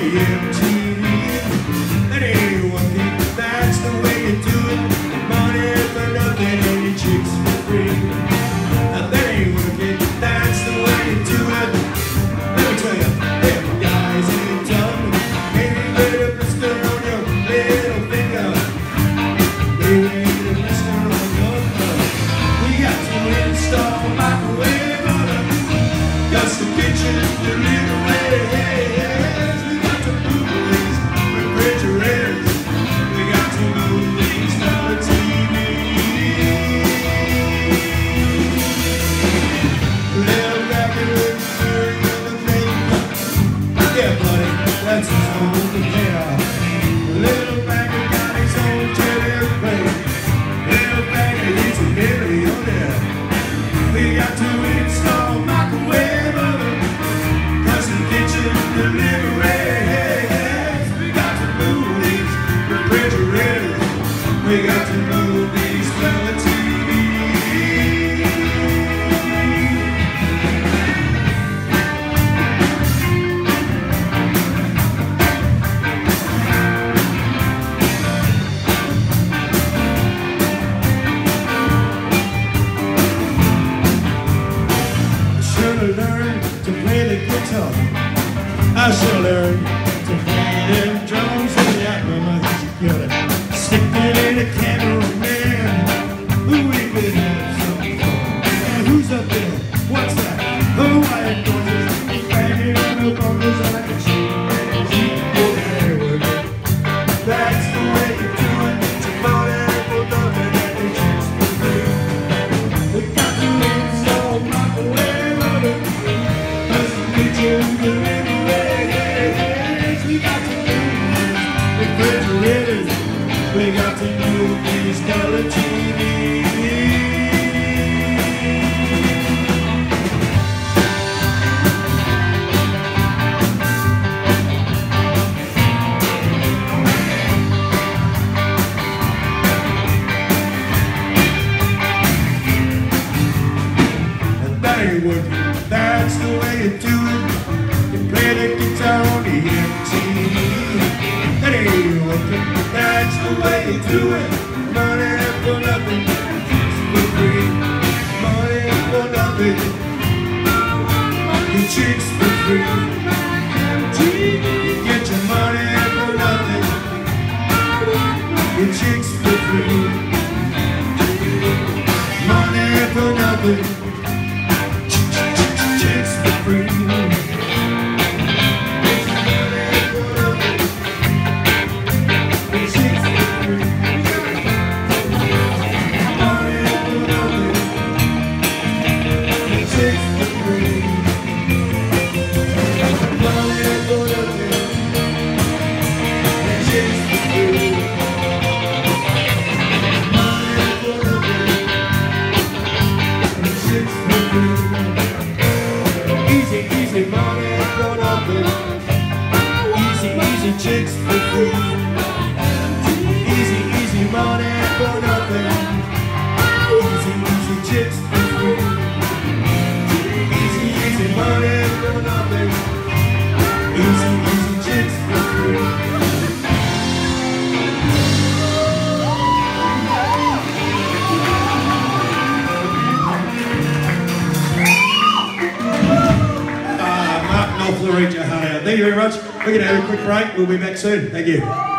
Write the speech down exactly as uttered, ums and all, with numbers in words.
M T V. That ain't working, that's the way you do it. Money for nothing and your chicks for free. Now that ain't working, that's the way you do it. Let me tell you, them guys ain't dumb. Maybe get a blister on your little finger. Maybe get a blister on your thumb. We got to install microwave oven. Got some kitchen delivery. We got to move these refrigerators. We got to move these color T Vs. Little racket with Mary in the name. Yeah, buddy, that's his own hair. Little bagger got his own jelly plate. Little bagger, he's a millionaire. We got to install microwave oven. Custom kitchen deliveries. We got to move these refrigerators. We got to move these color T Vs. I should have learned to play the guitar. I should have learned to play them drums. Yeah, mama, you gotta stick it in a cameraman. Ooh, we could have some fun. And who's up there? What's that? The white noises banging on the bongos like a chimpanzee. Yeah, we're good. That's the way you do it. Tomorrow for nothing and the chicks for free. We got to install microwave oven. Cause the kitchen deliveries. We got to move these refrigerators. We got to move these color T Vs. And that ain't working, that's the way you do it. You play the guitar on the M T V. That ain't working, that's the way you do it. Money for nothing, chicks for free. Money for nothing, your chicks for free. You get your money for nothing, your chicks for free. Money for nothing, chicks for free. Easy, easy money for nothing. Easy, easy chicks for free. Easy, easy money for nothing. Easy, easy chicks for free. Easy, easy money for nothing. Easy, easy chicks for free. Thank you very much. We're going to have a quick break. We'll be back soon. Thank you.